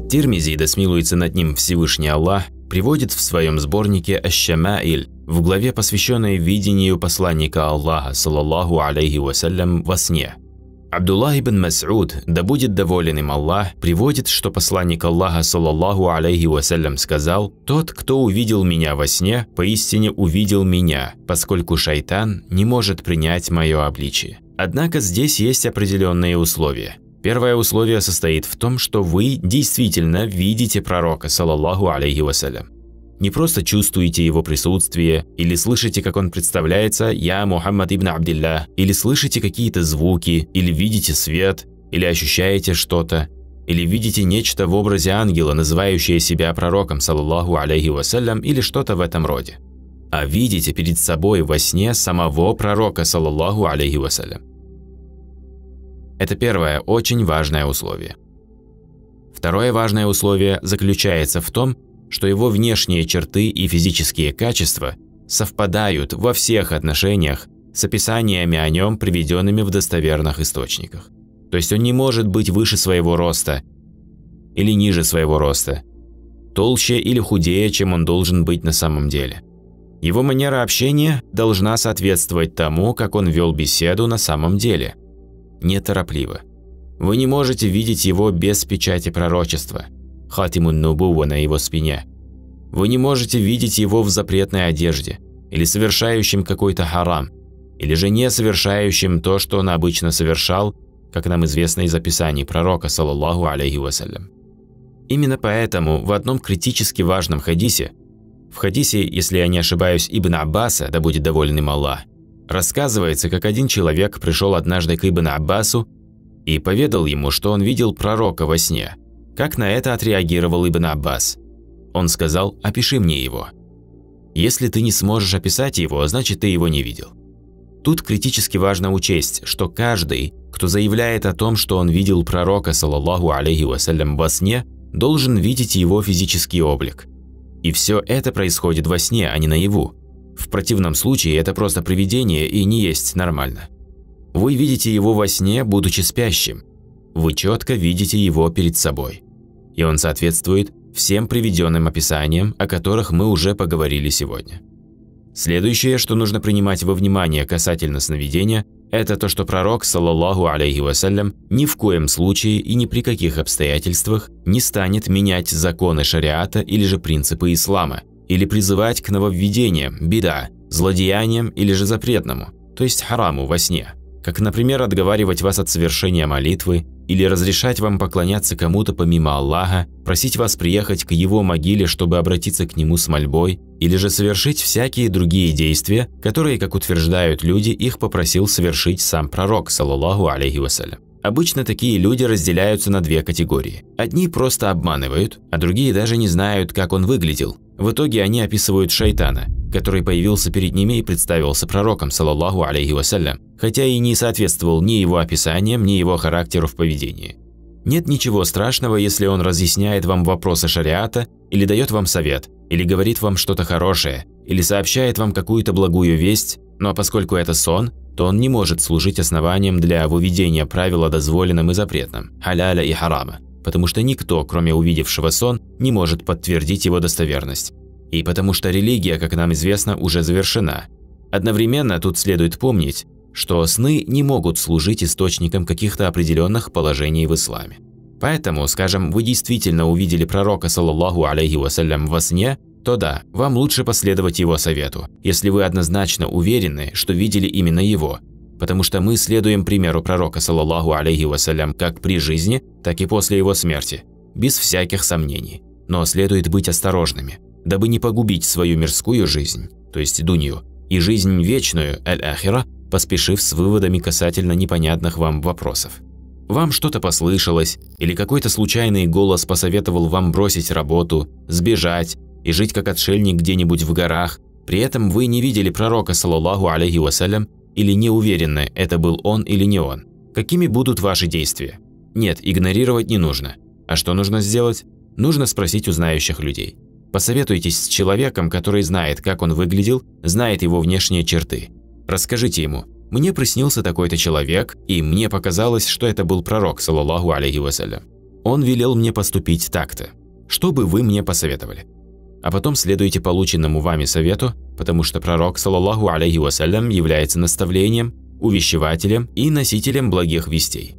Ат-Тирмизи, да смилуется над ним Всевышний Аллах, приводит в своем сборнике Аш-Шамаиль в главе, посвященной видению посланника Аллаха, саллаллаху алейхи вассалям, во сне. Абдуллах ибн Мас'уд, да будет доволен им Аллах, приводит, что посланник Аллаха, саллаллаху алейхи вассалям, сказал: «Тот, кто увидел меня во сне, поистине увидел меня, поскольку шайтан не может принять мое обличие». Однако здесь есть определенные условия. Первое условие состоит в том, что вы действительно видите пророка, саллаллаху алейхи вассалям. Не просто чувствуете его присутствие, или слышите, как он представляется «Я Мухаммад ибн Абдилля», или слышите какие-то звуки, или видите свет, или ощущаете что-то, или видите нечто в образе ангела, называющее себя пророком, саллаллаху алейхи вассалям, или что-то в этом роде. А видите перед собой во сне самого пророка, саллаллаху алейхи вассалям. Это первое очень важное условие. Второе важное условие заключается в том, что его внешние черты и физические качества совпадают во всех отношениях с описаниями о нем, приведенными в достоверных источниках. То есть он не может быть выше своего роста или ниже своего роста, толще или худее, чем он должен быть на самом деле. Его манера общения должна соответствовать тому, как он вел беседу на самом деле, неторопливо. Вы не можете видеть его без печати пророчества, хатимун нубува, на его спине. Вы не можете видеть его в запретной одежде, или совершающим какой-то харам, или же не совершающим то, что он обычно совершал, как нам известно из описаний пророка, саллаллаху алейхи вассалям. Именно поэтому в одном критически важном хадисе, в хадисе, если я не ошибаюсь, Ибн Аббаса, да будет доволен им Аллах, рассказывается, как один человек пришел однажды к Ибн Аббасу и поведал ему, что он видел пророка во сне. Как на это отреагировал Ибн Аббас? Он сказал: «Опиши мне его». Если ты не сможешь описать его, значит ты его не видел. Тут критически важно учесть, что каждый, кто заявляет о том, что он видел пророка, саллаллаху алейхи вассалям, во сне, должен видеть его физический облик. И все это происходит во сне, а не наяву. В противном случае это просто привидение и не есть нормально. Вы видите его во сне, будучи спящим. Вы четко видите его перед собой. И он соответствует всем приведенным описаниям, о которых мы уже поговорили сегодня. Следующее, что нужно принимать во внимание касательно сновидения, это то, что пророк, саллаллаху алейхи вассалям, ни в коем случае и ни при каких обстоятельствах не станет менять законы шариата или же принципы ислама, или призывать к нововведениям, бида, злодеяниям или же запретному, то есть хараму во сне. Как, например, отговаривать вас от совершения молитвы, или разрешать вам поклоняться кому-то помимо Аллаха, просить вас приехать к его могиле, чтобы обратиться к нему с мольбой, или же совершить всякие другие действия, которые, как утверждают люди, их попросил совершить сам пророк, саллаллаху алейхи вассалям. Обычно такие люди разделяются на две категории. Одни просто обманывают, а другие даже не знают, как он выглядел. В итоге они описывают шайтана, который появился перед ними и представился пророком, саллаллаху алейхи вассалям, хотя и не соответствовал ни его описаниям, ни его характеру в поведении. Нет ничего страшного, если он разъясняет вам вопросы шариата, или дает вам совет, или говорит вам что-то хорошее, или сообщает вам какую-то благую весть, но поскольку это сон, то он не может служить основанием для выведения правил о дозволенном и запретном, халяля и харама, потому что никто, кроме увидевшего сон, не может подтвердить его достоверность. И потому что религия, как нам известно, уже завершена. Одновременно тут следует помнить, что сны не могут служить источником каких-то определенных положений в исламе. Поэтому, скажем, вы действительно увидели пророка, саллаллаху алейхи вассалям, во сне, то да, вам лучше последовать его совету, если вы однозначно уверены, что видели именно его. Потому что мы следуем примеру пророка, саллаллаху алейхи вассалям, как при жизни, так и после его смерти, без всяких сомнений. Но следует быть осторожными, дабы не погубить свою мирскую жизнь, то есть дунью, и жизнь вечную, аль-ахира, поспешив с выводами касательно непонятных вам вопросов. Вам что-то послышалось, или какой-то случайный голос посоветовал вам бросить работу, сбежать и жить как отшельник где-нибудь в горах, при этом вы не видели пророка, саллаллаху алейхи вассалям, или не уверены, это был он или не он. Какими будут ваши действия? Нет, игнорировать не нужно. А что нужно сделать? Нужно спросить у знающих людей. Посоветуйтесь с человеком, который знает, как он выглядел, знает его внешние черты. Расскажите ему: «Мне приснился такой-то человек, и мне показалось, что это был пророк, саллаллаху алейхи вассалям». Он велел мне поступить так-то. Что бы вы мне посоветовали? А потом следуйте полученному вами совету, потому что пророк, саллаллаху алейхи вассалям, является наставлением, увещевателем и носителем благих вестей.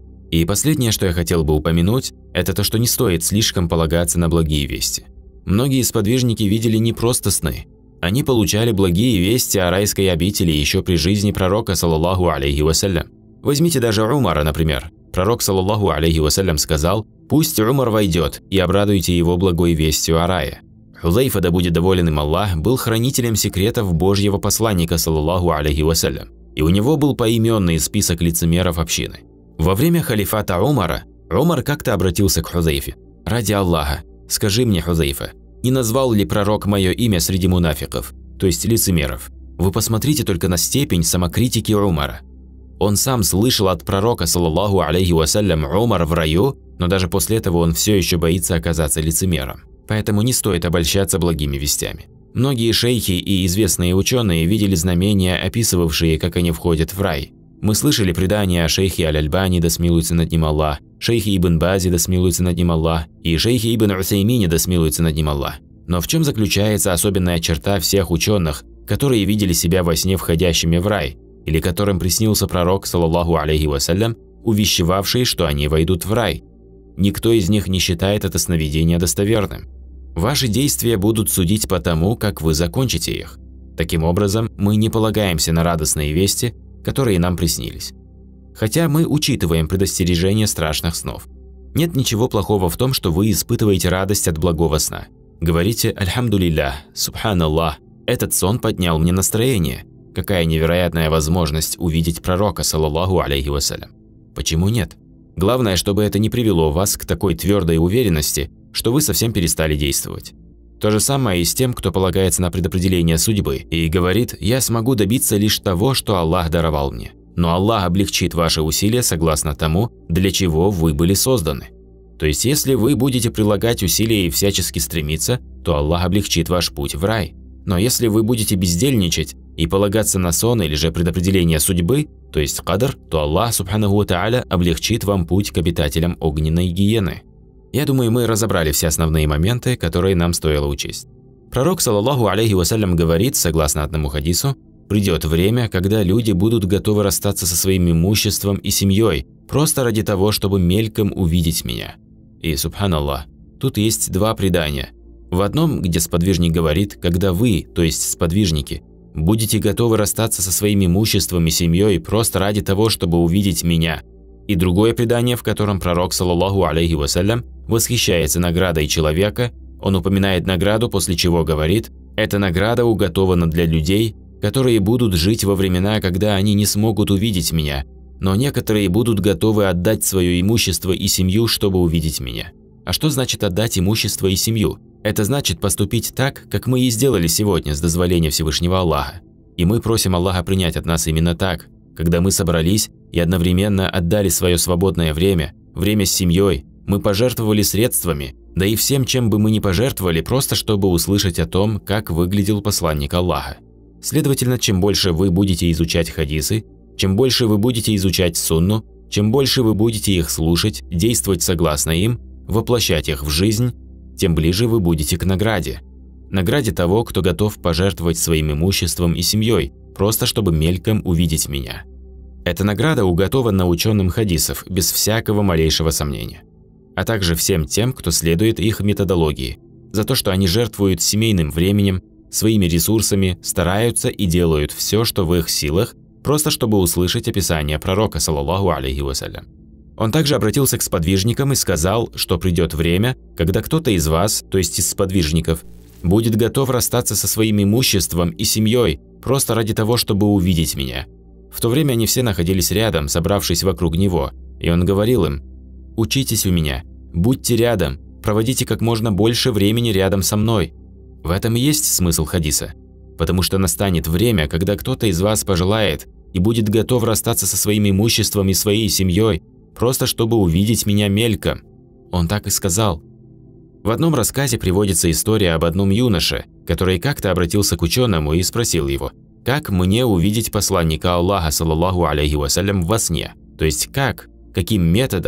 И последнее, что я хотел бы упомянуть, это то, что не стоит слишком полагаться на благие вести. Многие сподвижники видели не просто сны. Они получали благие вести о райской обители еще при жизни пророка, саллаллаху алейхи вассалям. Возьмите даже Умара, например. Пророк, саллаллаху алейхи вассалям, сказал: «Пусть Умар войдет, и обрадуйте его благой вестью о рае». Хузайфа, да будет доволен им Аллах, был хранителем секретов Божьего посланника, саллаллаху алейхи вассалям, и у него был поименный список лицемеров общины. Во время халифата Умара, Умар как-то обратился к Хузайфе: «Ради Аллаха, скажи мне, Хузайфа, не назвал ли пророк мое имя среди мунафиков, то есть лицемеров? Вы посмотрите только на степень самокритики Умара. Он сам слышал от пророка, саллаллаху алейхи вассалям, Умар в раю, но даже после этого он все еще боится оказаться лицемером. Поэтому не стоит обольщаться благими вестями». Многие шейхи и известные ученые видели знамения, описывавшие, как они входят в рай. Мы слышали предания о шейхе Аль-Альбани, да смилуется над ним Аллах, шейхе Ибн Бази, да смилуется над ним Аллах, и шейхе Ибн Усаймине, да смилуется над ним Аллах. Но в чем заключается особенная черта всех ученых, которые видели себя во сне входящими в рай, или которым приснился пророк, саллаллаху алейхи вассалям, увещевавший, что они войдут в рай? Никто из них не считает это сновидение достоверным. Ваши действия будут судить по тому, как вы закончите их. Таким образом, мы не полагаемся на радостные вести, которые нам приснились. Хотя мы учитываем предостережение страшных снов. Нет ничего плохого в том, что вы испытываете радость от благого сна. Говорите: «Альхамдулиллах, субханаллах, этот сон поднял мне настроение. Какая невероятная возможность увидеть пророка, саллаллаху алейхи вассалям». Почему нет? Главное, чтобы это не привело вас к такой твердой уверенности, что вы совсем перестали действовать. То же самое и с тем, кто полагается на предопределение судьбы и говорит: «Я смогу добиться лишь того, что Аллах даровал мне». Но Аллах облегчит ваши усилия согласно тому, для чего вы были созданы. То есть, если вы будете прилагать усилия и всячески стремиться, то Аллах облегчит ваш путь в рай. Но если вы будете бездельничать и полагаться на сон или же предопределение судьбы, то есть кадр, то Аллах, субханаху ва тааля, облегчит вам путь к обитателям огненной гиены. Я думаю, мы разобрали все основные моменты, которые нам стоило учесть. Пророк, саллаллаху алейхи вассалям, говорит, согласно одному хадису: «Придет время, когда люди будут готовы расстаться со своим имуществом и семьей, просто ради того, чтобы мельком увидеть меня». И, субханаллах, тут есть два предания. В одном, где сподвижник говорит: «Когда вы, то есть сподвижники, будете готовы расстаться со своим имуществом и семьей просто ради того, чтобы увидеть меня». И другое предание, в котором пророк, саллаллаху алейхи вассалям, восхищается наградой человека. Он упоминает награду, после чего говорит: «Эта награда уготована для людей, которые будут жить во времена, когда они не смогут увидеть меня, но некоторые будут готовы отдать свое имущество и семью, чтобы увидеть меня». А что значит отдать имущество и семью? Это значит поступить так, как мы и сделали сегодня с дозволения Всевышнего Аллаха. И мы просим Аллаха принять от нас именно так, когда мы собрались и одновременно отдали свое свободное время, время с семьей, мы пожертвовали средствами, да и всем, чем бы мы ни пожертвовали, просто чтобы услышать о том, как выглядел посланник Аллаха. Следовательно, чем больше вы будете изучать хадисы, чем больше вы будете изучать сунну, чем больше вы будете их слушать, действовать согласно им, воплощать их в жизнь, тем ближе вы будете к награде. Награде того, кто готов пожертвовать своим имуществом и семьей, просто чтобы мельком увидеть меня. Эта награда уготована ученым хадисов без всякого малейшего сомнения, а также всем тем, кто следует их методологии, за то, что они жертвуют семейным временем, своими ресурсами, стараются и делают все, что в их силах, просто чтобы услышать описание пророка, саллаллаху алейхи вассалям. Он также обратился к сподвижникам и сказал, что придет время, когда кто-то из вас, то есть из сподвижников, будет готов расстаться со своим имуществом и семьей просто ради того, чтобы увидеть меня. В то время они все находились рядом, собравшись вокруг него, и он говорил им: «Учитесь у меня, будьте рядом, проводите как можно больше времени рядом со мной». В этом и есть смысл хадиса, потому что настанет время, когда кто-то из вас пожелает и будет готов расстаться со своим имуществом и своей семьей, просто чтобы увидеть меня мельком. Он так и сказал. В одном рассказе приводится история об одном юноше, который как-то обратился к ученому и спросил его: «Как мне увидеть посланника Аллаха, саллаллаху алейхи вассалям, во сне? То есть как? Каким методом?»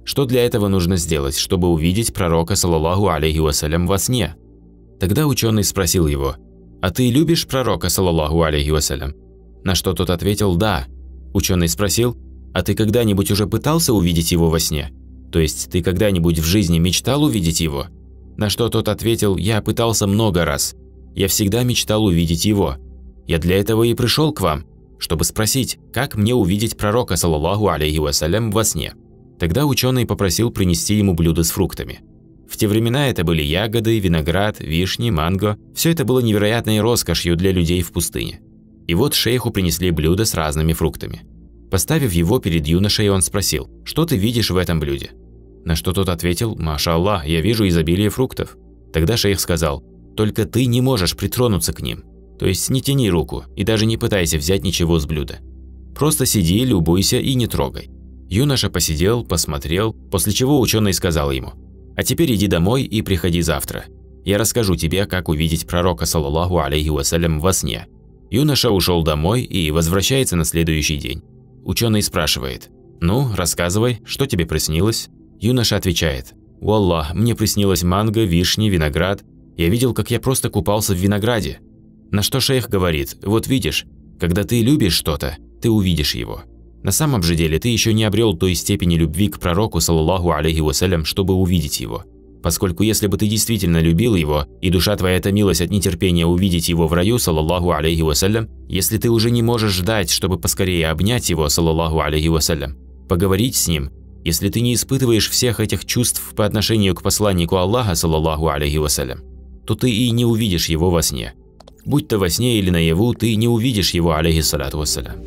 Что для этого нужно сделать, чтобы увидеть пророка, саллаллаху алейхи вассалям, во сне? Тогда ученый спросил его: «А ты любишь пророка, саллаллаху алейхи вассалям?» На что тот ответил: «Да». Ученый спросил: «А ты когда-нибудь уже пытался увидеть его во сне? То есть ты когда-нибудь в жизни мечтал увидеть его?» На что тот ответил: «Я пытался много раз. Я всегда мечтал увидеть его. Я для этого и пришел к вам, чтобы спросить, как мне увидеть пророка, саллаллаху алейхи вассалям, во сне». Тогда ученый попросил принести ему блюдо с фруктами. В те времена это были ягоды, виноград, вишни, манго. Все это было невероятной роскошью для людей в пустыне. И вот шейху принесли блюдо с разными фруктами. Поставив его перед юношей, он спросил: «Что ты видишь в этом блюде?» На что тот ответил: «Маша Аллах, я вижу изобилие фруктов». Тогда шейх сказал: «Только ты не можешь притронуться к ним. То есть не тяни руку и даже не пытайся взять ничего с блюда. Просто сиди, любуйся и не трогай». Юноша посидел, посмотрел, после чего ученый сказал ему: «А теперь иди домой и приходи завтра. Я расскажу тебе, как увидеть пророка, саллаллаху алейхи вассалям, во сне». Юноша ушел домой и возвращается на следующий день. Ученый спрашивает: «Ну, рассказывай, что тебе приснилось?» Юноша отвечает: «Уаллах, мне приснилось манго, вишни, виноград. Я видел, как я просто купался в винограде». На что шейх говорит: «Вот видишь, когда ты любишь что-то, ты увидишь его. На самом же деле ты еще не обрел той степени любви к пророку, саллаллаху алейхи вассалям, чтобы увидеть его. Поскольку если бы ты действительно любил его, и душа твоя томилась от нетерпения увидеть его в раю, саллаллаху алейхи вассалям, если ты уже не можешь ждать, чтобы поскорее обнять его, саллаллаху алейхи вассалям, поговорить с ним, если ты не испытываешь всех этих чувств по отношению к посланнику Аллаха, саллаллаху алейхи вассалям, то ты и не увидишь его во сне. Будь то во сне или наяву, ты не увидишь его, алейхиссалату вассалям».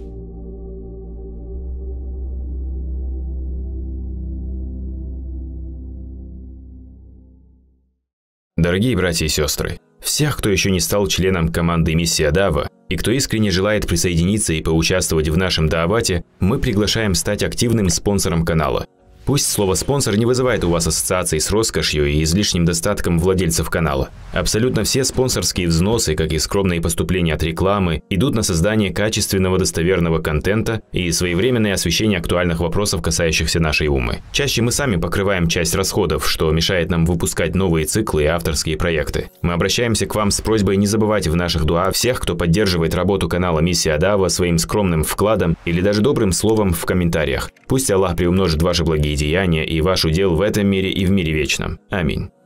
Дорогие братья и сестры, всех, кто еще не стал членом команды «Миссия Дава» и кто искренне желает присоединиться и поучаствовать в нашем даавате, мы приглашаем стать активным спонсором канала. Пусть слово «спонсор» не вызывает у вас ассоциаций с роскошью и излишним достатком владельцев канала. Абсолютно все спонсорские взносы, как и скромные поступления от рекламы, идут на создание качественного достоверного контента и своевременное освещение актуальных вопросов, касающихся нашей уммы. Чаще мы сами покрываем часть расходов, что мешает нам выпускать новые циклы и авторские проекты. Мы обращаемся к вам с просьбой не забывать в наших дуа всех, кто поддерживает работу канала «Миссия Дава» своим скромным вкладом или даже добрым словом в комментариях. Пусть Аллах приумножит ваши благие деяния и ваш удел в этом мире и в мире вечном. Аминь.